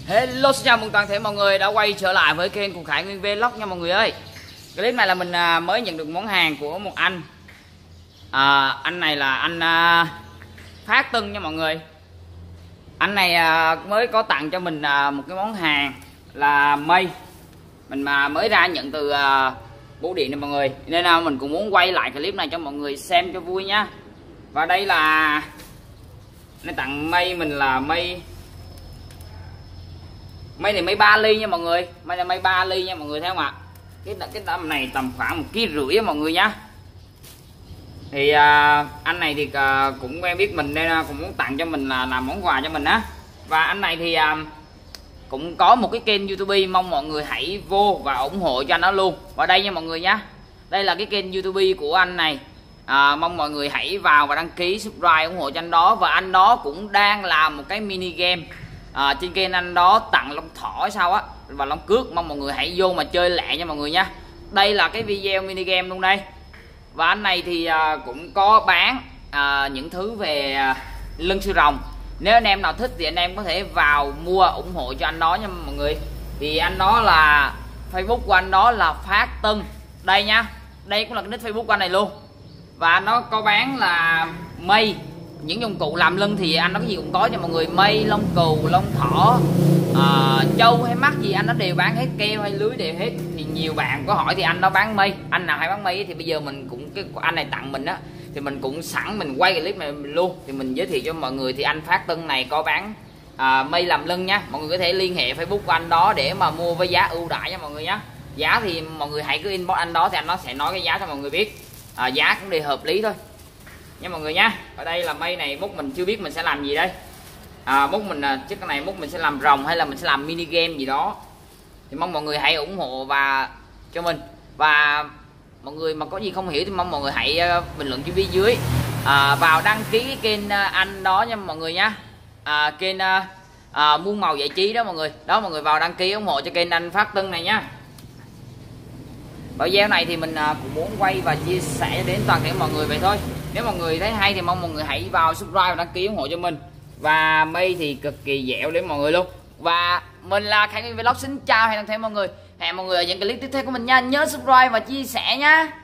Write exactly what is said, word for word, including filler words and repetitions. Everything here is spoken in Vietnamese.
Hello, xin chào mừng toàn thể mọi người đã quay trở lại với kênh của Khải Nguyên Vlog nha mọi người ơi. Clip này là mình mới nhận được món hàng của một anh. à, Anh này là anh Phát Tân nha mọi người. Anh này mới có tặng cho mình một cái món hàng là mây. Mình mà mới ra nhận từ bưu điện này mọi người, nên là mình cũng muốn quay lại clip này cho mọi người xem cho vui nha. Và đây là nên tặng mây mình là mây Mây này mây ba ly nha mọi người. Mây này mây ba ly nha mọi người, thấy không ạ? Cái cái tầm này tầm khoảng một ký rưỡi mọi người nhá. Thì à, anh này thì à, cũng quen biết mình nên à, cũng muốn tặng cho mình là làm món quà cho mình á. Và anh này thì à, cũng có một cái kênh YouTube, mong mọi người hãy vô và ủng hộ cho anh đó luôn. Và đây nha mọi người nhá, đây là cái kênh YouTube của anh này. à, Mong mọi người hãy vào và đăng ký subscribe ủng hộ cho anh đó. Và anh đó cũng đang làm một cái mini game à, trên kênh anh đó tặng long thỏ sao á và long cước, mong mọi người hãy vô mà chơi lẹ nha mọi người nha. Đây là cái video mini game luôn đây. Và anh này thì à, cũng có bán à, những thứ về à, lưng sư rồng. Nếu anh em nào thích thì anh em có thể vào mua ủng hộ cho anh đó nha mọi người. Thì anh đó là Facebook của anh đó là Phát Tân. Đây nha, đây cũng là cái nick Facebook của anh này luôn. Và nó có bán là mây, những dụng cụ làm lưng thì anh nó cái gì cũng có cho mọi người. Mây, lông cừu, lông thỏ, à, trâu hay mắt gì anh nó đều bán hết, keo hay lưới đều hết. Thì nhiều bạn có hỏi thì anh nó bán mây, anh nào hay bán mây thì bây giờ mình cũng cái anh này tặng mình á thì mình cũng sẵn mình quay cái clip này luôn thì mình giới thiệu cho mọi người. Thì anh Phát Tân này có bán à, mây làm lưng nha, mọi người có thể liên hệ Facebook của anh đó để mà mua với giá ưu đãi nha mọi người nhé. Giá thì mọi người hãy cứ inbox anh đó thì anh nó sẽ nói cái giá cho mọi người biết. à, Giá cũng đều hợp lý thôi nha mọi người nha. Ở đây là mây này múc mình chưa biết mình sẽ làm gì đây. à, Múc mình chứ cái này múc mình sẽ làm rồng hay là mình sẽ làm mini game gì đó. Thì mong mọi người hãy ủng hộ và cho mình. Và mọi người mà có gì không hiểu thì mong mọi người hãy bình luận dưới phía dưới. à, Vào đăng ký cái kênh anh đó nha mọi người nha. à, Kênh à, Muôn Màu Giải Trí đó mọi người. Đó mọi người vào đăng ký ủng hộ cho kênh anh Phát Tân này nha. Video này thì mình cũng muốn quay và chia sẻ đến toàn thể mọi người vậy thôi. Nếu mọi người thấy hay thì mong mọi người hãy vào subscribe và đăng ký ủng hộ cho mình. Và mây thì cực kỳ dẻo đến mọi người luôn. Và mình là Khải Nguyên Vlog, xin chào, hẹn gặp lại mọi người. Hẹn mọi người ở những clip tiếp theo của mình nha. Nhớ subscribe và chia sẻ nha.